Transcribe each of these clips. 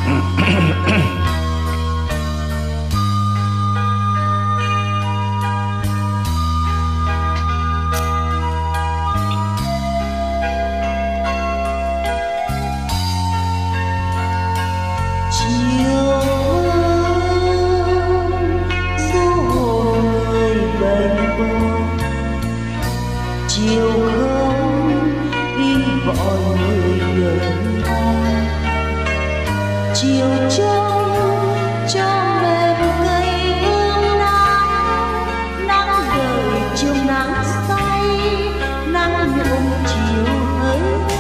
chiều không in gọi người đợi mong, chiều trông cho mềm cây hương nắng, nắng đời chiều nắng say, nắng nhuộm chiều ấy.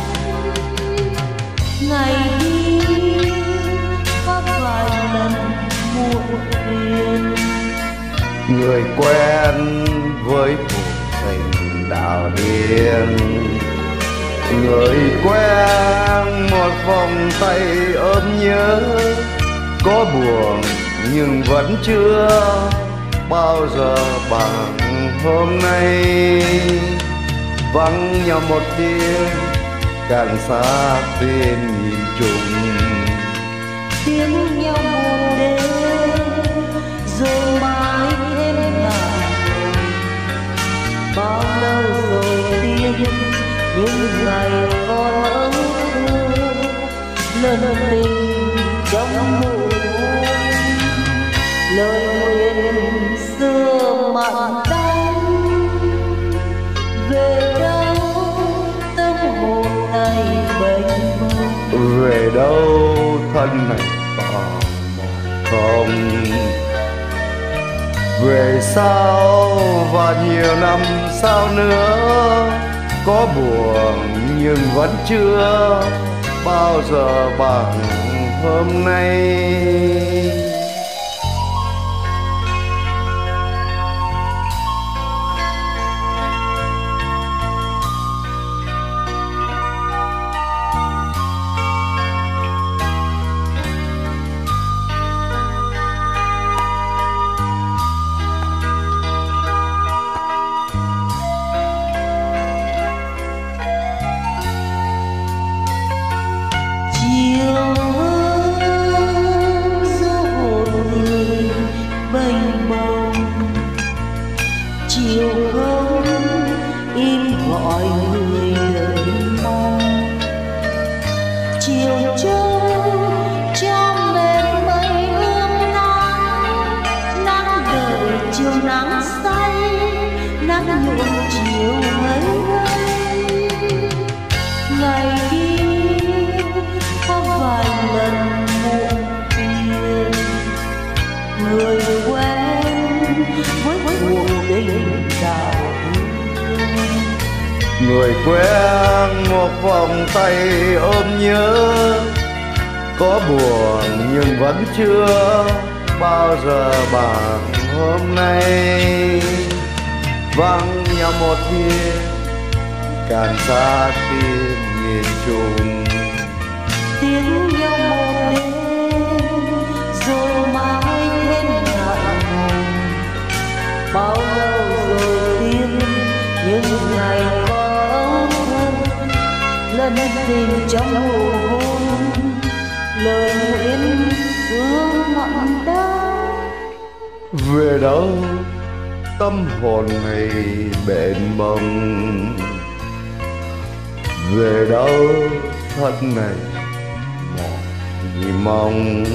Ngày đi có vài lần muộn phiền, người quen với tình đạo điên, người quen một vòng tay ôm nhớ, có buồn nhưng vẫn chưa bao giờ bằng hôm nay. Vắng nhau một tiếng càng xa tên nhìn chung, tiếng nhau một đêm rồi mãi thêm ngàn. Bao lâu rồi tiếc những ngày còn ấm thương, lần tình trong mùa lời nguyện xưa mặn đắng. Về đâu tâm hồn này mênh mông, về đâu thân này tò mò không. Về sau và nhiều năm sau nữa, có buồn nhưng vẫn chưa bao giờ bằng hôm nay. chiều giữa hồn người mênh mông, chiều không im gọi người đợi mong, chiều trông cho mềm mây hương nắng, nắng đời chiều nắng say, nắng nhuộm chiều ấy. Ngày đi có vài lần muộn phiền, người quen với cuộc tình đạo thương, Người quen một vòng tay ôm nhớ, có buồn nhưng vẫn chưa bao giờ bằng hôm nay. Vắng nhau một thiên càng xa tim nhìn chung, tiếng nhau một đêm rồi mãi thêm ngại ngùng. Bao lâu rồi tiếc những ngày có thân, lần tình trong mùa hôn lời nguyện xưa mặn đắng. về đâu tâm hồn này bền bồng, về đâu thân này mỏi mong.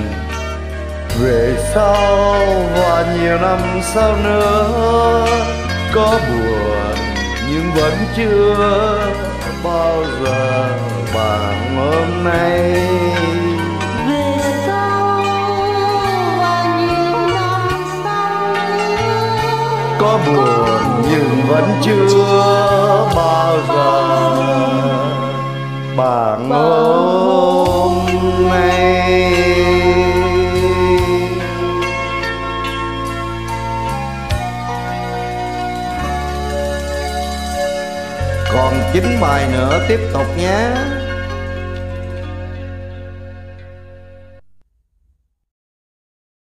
Về sau và nhiều năm sau nữa, có buồn nhưng vẫn chưa bao giờ bằng hôm nay. Về sau và nhiều năm sau nữa, Có buồn nhưng vẫn chưa bao giờ bằng hôm nay. Còn 9 bài nữa tiếp tục nhé.